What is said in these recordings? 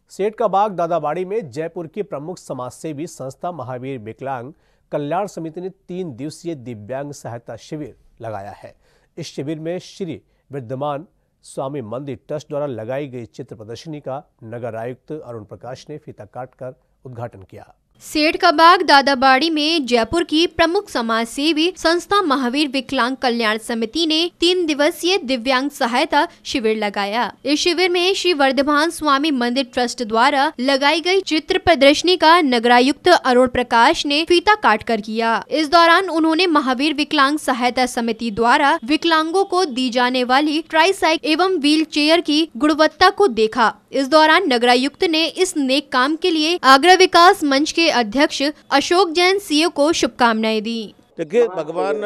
सेठ का बाग दादाबाड़ी में जयपुर की प्रमुख समाजसेवी संस्था महावीर विकलांग कल्याण समिति ने 3 दिवसीय दिव्यांग सहायता शिविर लगाया है। इस शिविर में श्री विद्यमान स्वामी मंदिर ट्रस्ट द्वारा लगाई गई चित्र प्रदर्शनी का नगर आयुक्त अरुण प्रकाश ने फीता काटकर उद्घाटन किया। सेठ का बाग दादाबाड़ी में जयपुर की प्रमुख समाज सेवी संस्था महावीर विकलांग कल्याण समिति ने 3 दिवसीय दिव्यांग सहायता शिविर लगाया। इस शिविर में श्री वर्धमान स्वामी मंदिर ट्रस्ट द्वारा लगाई गई चित्र प्रदर्शनी का नगरायुक्त अरुण प्रकाश ने फीता काटकर किया। इस दौरान उन्होंने महावीर विकलांग सहायता समिति द्वारा विकलांगों को दी जाने वाली ट्राईसाइकिल एवं व्हील चेयर की गुणवत्ता को देखा। इस दौरान नगरायुक्त ने इस नेक काम के लिए आगरा विकास मंच के अध्यक्ष अशोक जैन सीओ को शुभकामनाएं दी। देखिए, भगवान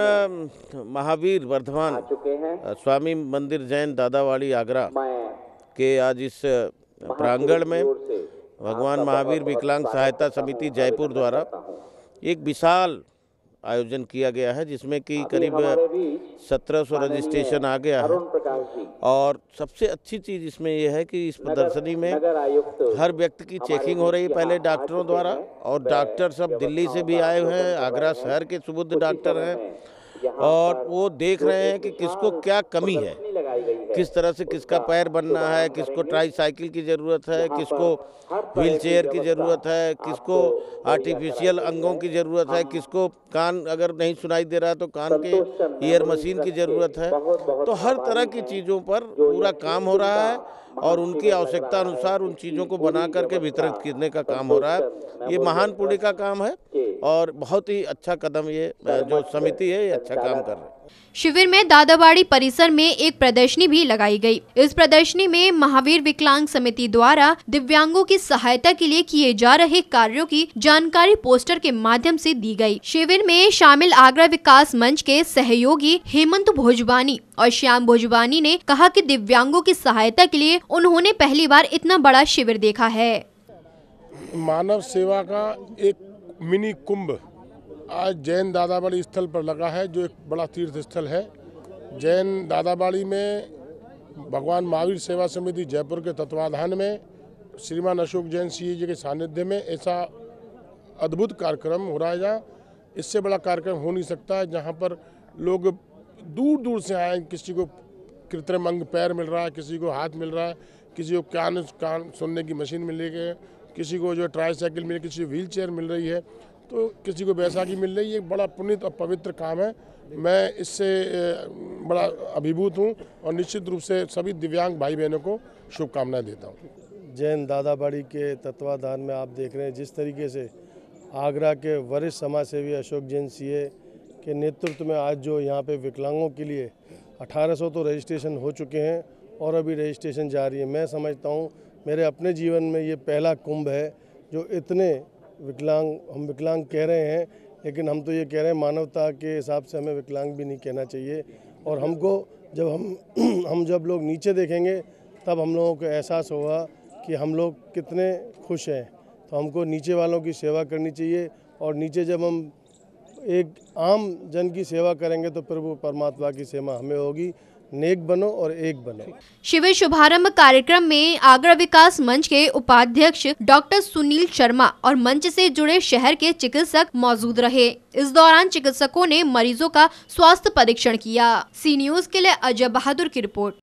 महावीर वर्धमान स्वामी मंदिर जैन दादावाड़ी आगरा के आज इस प्रांगण में भगवान महावीर विकलांग सहायता समिति जयपुर द्वारा एक विशाल आयोजन किया गया है, जिसमें कि करीब 1700 रजिस्ट्रेशन आ गया है। और सबसे अच्छी चीज़ इसमें यह है कि इस प्रदर्शनी में हर व्यक्ति की चेकिंग हो रही है पहले डॉक्टरों द्वारा, और डॉक्टर सब दिल्ली से भी आए हुए हैं, आगरा शहर के सुबुद्ध डॉक्टर हैं, और वो देख रहे हैं कि किसको क्या कमी है, किस तरह से किसका पैर बनना है, किसको ट्राईसाइकिल की ज़रूरत है, किसको व्हील चेयर की ज़रूरत है, किसको आर्टिफिशियल अंगों की ज़रूरत है, किसको कान अगर नहीं सुनाई दे रहा तो कान के ईयर मशीन की ज़रूरत है। तो हर तरह की चीज़ों पर पूरा काम हो रहा है और उनकी आवश्यकता अनुसार उन चीज़ों को बना करके वितरित करने का काम हो रहा है। ये महान पुण्य का काम है और बहुत ही अच्छा कदम ये जो समिति है ये अच्छा काम कर रही है। शिविर में दादाबाड़ी परिसर में एक प्रदर्शनी भी लगाई गई। इस प्रदर्शनी में महावीर विकलांग समिति द्वारा दिव्यांगों की सहायता के लिए किए जा रहे कार्यों की जानकारी पोस्टर के माध्यम से दी गई। शिविर में शामिल आगरा विकास मंच के सहयोगी हेमंत भोजवानी और श्याम भोजवानी ने कहा कि दिव्यांगों की सहायता के लिए उन्होंने पहली बार इतना बड़ा शिविर देखा है। मानव सेवा का एक मिनी कुंभ आज जैन दादाबाड़ी स्थल पर लगा है, जो एक बड़ा तीर्थ स्थल है। जैन दादाबाड़ी में भगवान महावीर सेवा समिति जयपुर के तत्वाधान में श्रीमान अशोक जैन सीए जी के सानिध्य में ऐसा अद्भुत कार्यक्रम हो रहा है, जहाँ इससे बड़ा कार्यक्रम हो नहीं सकता है, जहाँ पर लोग दूर दूर से आए। किसी को कृत्रिम अंग पैर मिल रहा है, किसी को हाथ मिल रहा है, किसी को कान सुनने की मशीन मिल रही है, किसी को जो ट्राईसाइकिल मिल रही है, किसी को व्हील चेयर मिल रही है, तो किसी को बैसाखी मिल रही है। एक बड़ा पुनीत और पवित्र काम है। मैं इससे बड़ा अभिभूत हूँ और निश्चित रूप से सभी दिव्यांग भाई बहनों को शुभकामनाएं देता हूँ। जैन दादाबाड़ी के तत्वाधान में आप देख रहे हैं जिस तरीके से आगरा के वरिष्ठ समाज सेवी अशोक जैन सीए के नेतृत्व में आज जो यहाँ पे विकलांगों के लिए 1800 तो रजिस्ट्रेशन हो चुके हैं और अभी रजिस्ट्रेशन जारी है। मैं समझता हूँ मेरे अपने जीवन में ये पहला कुंभ है जो इतने हम विकलांग कह रहे हैं, लेकिन हम तो ये कह रहे हैं मानवता के हिसाब से हमें विकलांग भी नहीं कहना चाहिए। और हमको जब हम जब लोग नीचे देखेंगे तब हम लोगों को एहसास होगा कि हम लोग कितने खुश हैं। तो हमको नीचे वालों की सेवा करनी चाहिए और नीचे जब हम एक आम जन की सेवा करेंगे तो प्रभु परमात्मा की सेवा हमें होगी। नेक बनो और एक बनो। शिविर शुभारंभ कार्यक्रम में आगरा विकास मंच के उपाध्यक्ष डॉक्टर सुनील शर्मा और मंच से जुड़े शहर के चिकित्सक मौजूद रहे। इस दौरान चिकित्सकों ने मरीजों का स्वास्थ्य परीक्षण किया। सी न्यूज़ के लिए अजय बहादुर की रिपोर्ट।